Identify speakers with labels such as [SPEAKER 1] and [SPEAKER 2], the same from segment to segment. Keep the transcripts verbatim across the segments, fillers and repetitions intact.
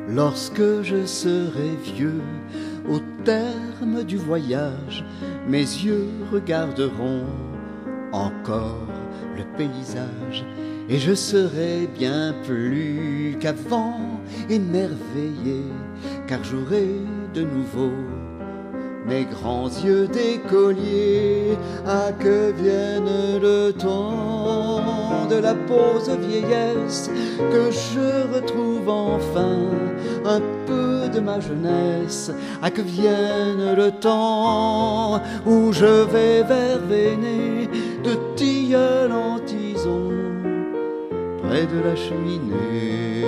[SPEAKER 1] Lorsque je serai vieux, au terme du voyage, mes yeux regarderont encore le paysage, et je serai bien plus qu'avant émerveillé, car j'aurai de nouveau mes grands yeux d'écolier. Ah, que vienne le temps de la pause vieillesse, que je retrouve enfin un peu de ma jeunesse. Ah, que vienne le temps où je vais verveiner de tilleul en tison près de la cheminée.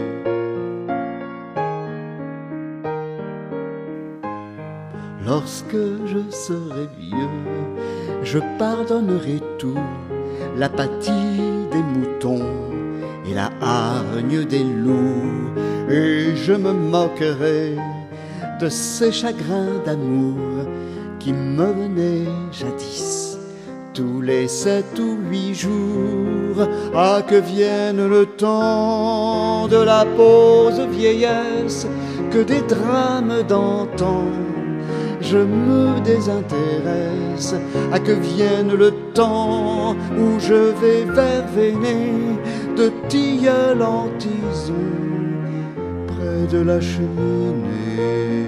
[SPEAKER 1] Lorsque je serai vieux, je pardonnerai tout, l'apathie des moutons et la hargne des loups, et je me moquerai de ces chagrins d'amour qui me venaient jadis tous les sept ou huit jours. Ah, que vienne le temps de la pause vieillesse, que des drames d'antan je me désintéresse. À que vienne le temps où je vais verveiner de tilleul en tison près de la cheminée.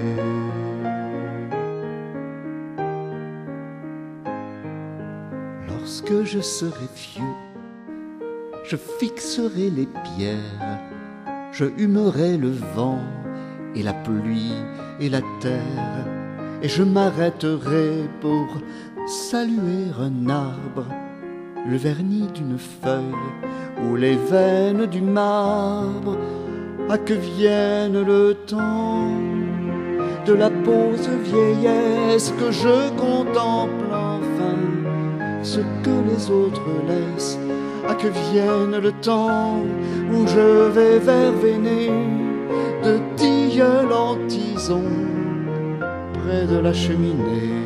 [SPEAKER 1] Lorsque je serai vieux, je fixerai les pierres, je humerai le vent et la pluie et la terre, et je m'arrêterai pour saluer un arbre, le vernis d'une feuille ou les veines du marbre. Ah, que vienne le temps de la pause vieillesse, que je contemple enfin ce que les autres laissent. Ah, que vienne le temps où je vais verveiner de tilleul en tison près de la cheminée.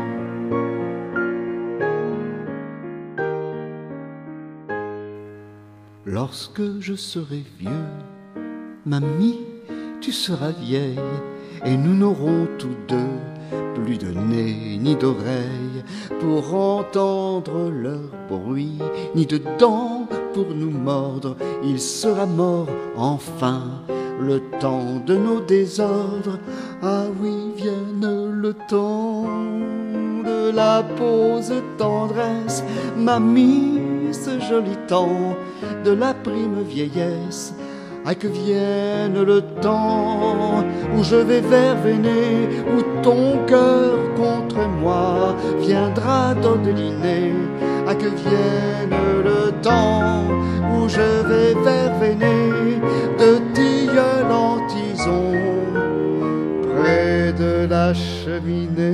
[SPEAKER 1] Lorsque je serai vieux, mamie, tu seras vieille, et nous n'aurons tous deux plus de nez ni d'oreilles pour entendre leur bruit, ni de dents pour nous mordre. Il sera mort enfin le temps de nos désordres. Ah oui, vienne le temps de la pause tendresse, mamie, ce joli temps de la prime vieillesse. Ah, que vienne le temps où je vais verveiner, où ton cœur contre moi viendra dodeliner. Ah, que vienne le temps où je vais verveiner de tilleul en tison près de la cheminée.